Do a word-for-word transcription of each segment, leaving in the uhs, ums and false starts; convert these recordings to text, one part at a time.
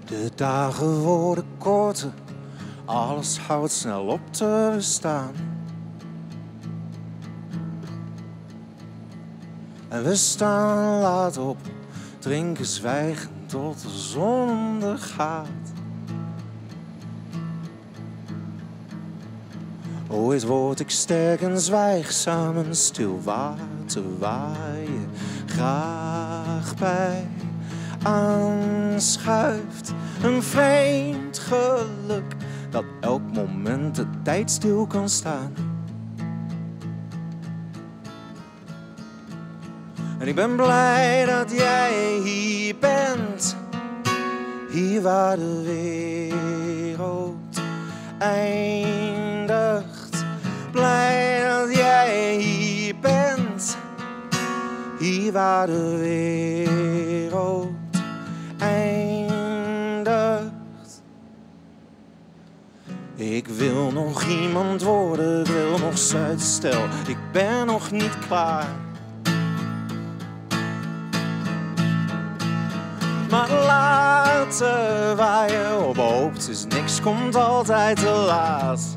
De dagen worden korter, alles houdt snel op te bestaan. En we staan laat op, drinken zwijgend tot de zon ondergaat. Ooit word ik sterk en zwijgzaam en stil water waar je graag bij aanschuift. Een vreemd geluk dat elk moment de tijd stil kan staan. En ik ben blij dat jij hier bent, hier waar de wereld eindigt. Blij dat jij hier bent, hier waar de wereld eindigt. Ik wil nog iemand worden, ik wil nog Zuidstel, ik ben nog niet klaar. Maar later waar je op hoopt is niks, komt altijd te laat.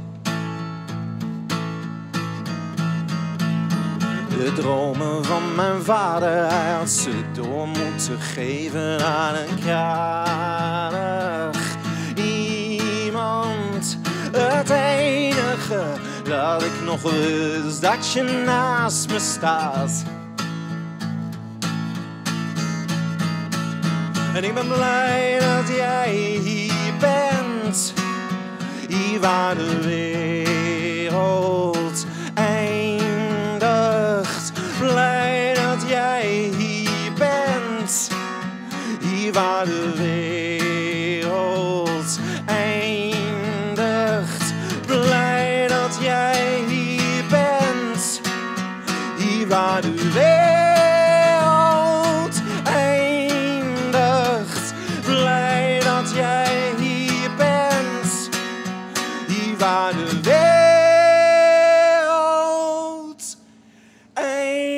De dromen van mijn vader, hij had ze door moeten geven aan een kranig iemand. Het enige dat ik nog wil is dat je naast me staat. En ik ben blij dat jij hier bent, hier waar de wereld eindigt. Blij dat jij hier bent, hier waar de wereld eindigt. Blij dat jij hier bent, hier waar de wereld eindigt. Blij dat jij hier bent, hier waar de wereld eindigt.